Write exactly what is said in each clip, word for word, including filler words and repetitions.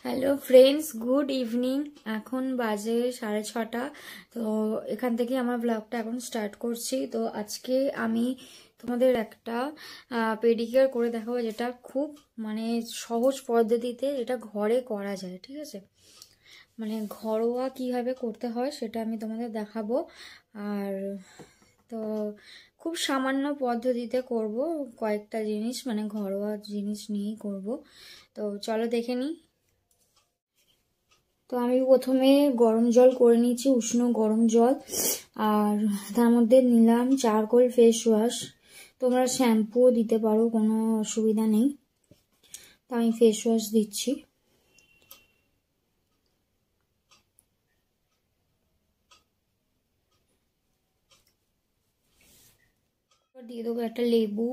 Hello friends, good evening. এখন বাজে সাড়ে ছটা। তো এখান থেকে আমার ব্লগটা এখন স্টার্ট করছি। তো আজকে আমি তোমাদের একটা পেডিকিউর করে দেখাবো, যেটা খুব মানে সহজ পদ্ধতিতে এটা ঘরে করা যায়। ঠিক আছে, মানে ঘরোয়া কিভাবে করতে হয় সেটা আমি তোমাদের দেখাবো। আর তো খুব সামান্য পদ্ধতিতে করব, কয়েকটা জিনিস মানে ঘরোয়া জিনিস নিয়েই করব। তো চলো দেখে নিই। তো আমি প্রথমে গরম জল করে নিয়েছি, উষ্ণ গরম জল, আর তার মধ্যে নিলাম চারকোল ফেস ওয়াশ। তোমরা শ্যাম্পুও দিতে পারো, কোনো অসুবিধা নেই। তো আমি ফেস ওয়াশ দিচ্ছি। দিয়ে দেবো একটা লেবু,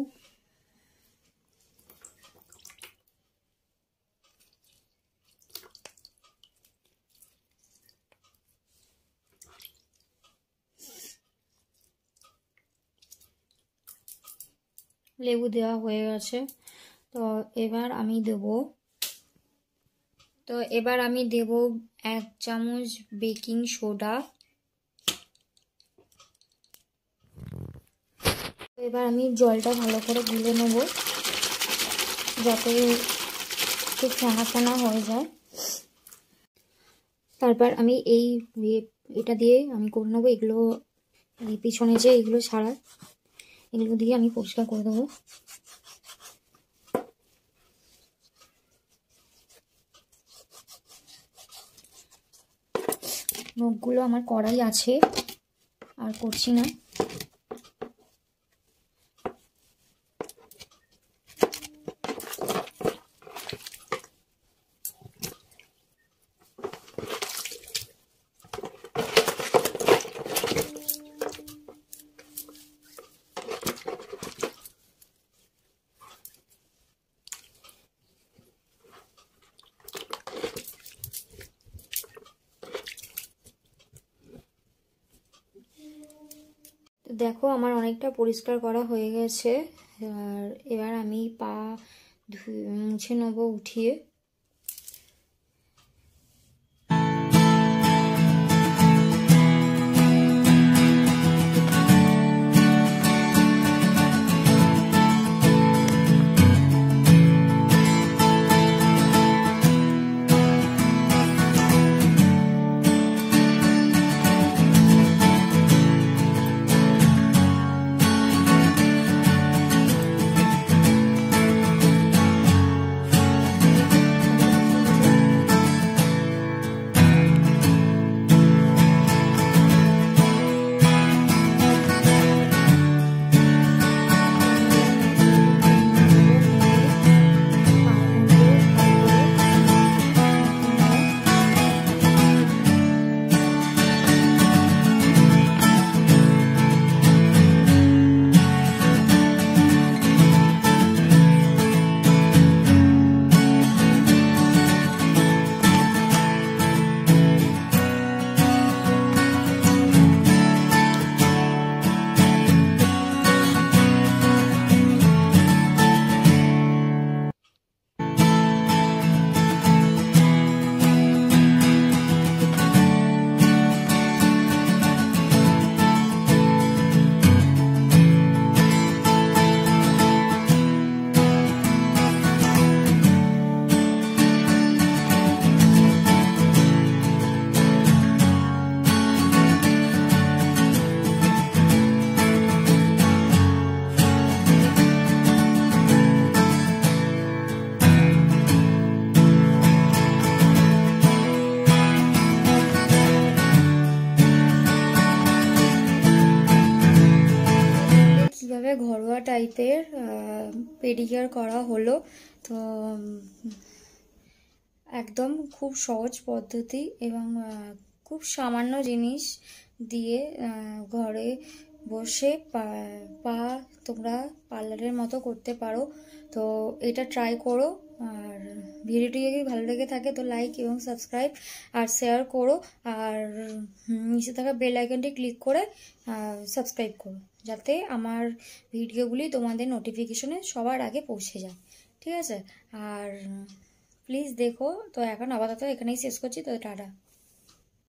লেবু দেওয়া হয়ে গেছে। তো এবার আমি দেব তো এবার আমি দেব এক চামচ বেকিং সোডা। এবার আমি জলটা ভালো করে গুলে নেব, যাতে একটু ফেনা ফেনা হয়ে যায়। তারপর আমি এই এটা দিয়ে আমি করে নেবো এগুলো, পিছনে যে এগুলো ছাড়া, এগুলো দিয়ে আমি পরিষ্কার করে দেবো। নখগুলো আমার করাই আছে, আর করছি না। দেখো আমার অনেকটা পরিষ্কার করা হয়ে গেছে। আর এবার আমি পা মুছে নেবো উঠিয়ে। কিভাবে ঘরোয়া টাইপের পেডিকিউর করা হলো। তো একদম খুব সহজ পদ্ধতি এবং খুব সামান্য জিনিস দিয়ে ঘরে বসে পা তোমরা পার্লারের মতো করতে পারো। তো এটা ট্রাই করো। আর ভিডিওটি যদি ভালো লেগে থাকে তো লাইক এবং সাবস্ক্রাইব আর শেয়ার করো। আর নিচে থাকা বেল আইকনটি ক্লিক করে সাবস্ক্রাইব করো, যাতে আমার ভিডিওগুলি তোমাদের নোটিফিকেশনে সবার আগে পৌঁছে যায়। ঠিক আছে, আর প্লিজ দেখো। তো এখন আপাতত এখানেই শেষ করছি, তো টাটা।